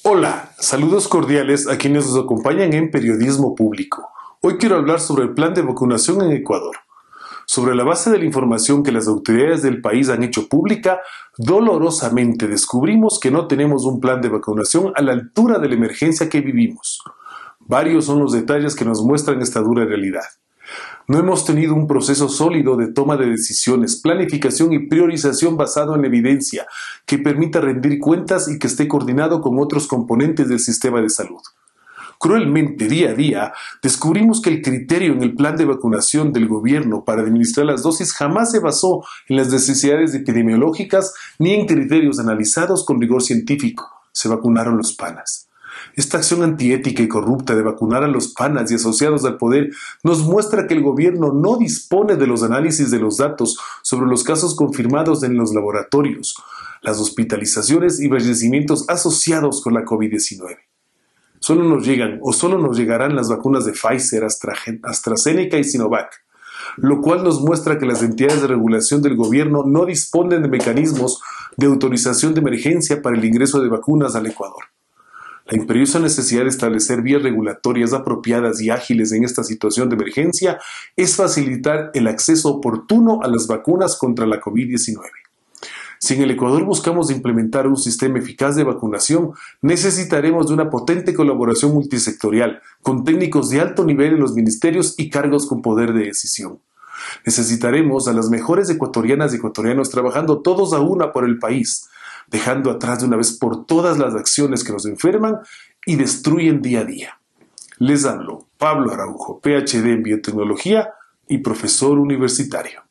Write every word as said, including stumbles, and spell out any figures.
Hola, saludos cordiales a quienes nos acompañan en Periodismo Público. Hoy quiero hablar sobre el plan de vacunación en Ecuador. Sobre la base de la información que las autoridades del país han hecho pública, dolorosamente descubrimos que no tenemos un plan de vacunación a la altura de la emergencia que vivimos. Varios son los detalles que nos muestran esta dura realidad. No hemos tenido un proceso sólido de toma de decisiones, planificación y priorización basado en evidencia que permita rendir cuentas y que esté coordinado con otros componentes del sistema de salud. Cruelmente, día a día, descubrimos que el criterio en el plan de vacunación del gobierno para administrar las dosis jamás se basó en las necesidades epidemiológicas ni en criterios analizados con rigor científico. Se vacunaron los panas. Esta acción antiética y corrupta de vacunar a los panas y asociados al poder nos muestra que el gobierno no dispone de los análisis de los datos sobre los casos confirmados en los laboratorios, las hospitalizaciones y fallecimientos asociados con la COVID diecinueve. Solo nos llegan o solo nos llegarán las vacunas de Pfizer, AstraZeneca y Sinovac, lo cual nos muestra que las entidades de regulación del gobierno no disponen de mecanismos de autorización de emergencia para el ingreso de vacunas al Ecuador. La imperiosa necesidad de establecer vías regulatorias apropiadas y ágiles en esta situación de emergencia es facilitar el acceso oportuno a las vacunas contra la COVID diecinueve. Si en el Ecuador buscamos implementar un sistema eficaz de vacunación, necesitaremos de una potente colaboración multisectorial, con técnicos de alto nivel en los ministerios y cargos con poder de decisión. Necesitaremos a las mejores ecuatorianas y ecuatorianos trabajando todos a una por el país, dejando atrás de una vez por todas las acciones que nos enferman y destruyen día a día. Les hablo Pablo Araujo, P H D en Biotecnología y profesor universitario.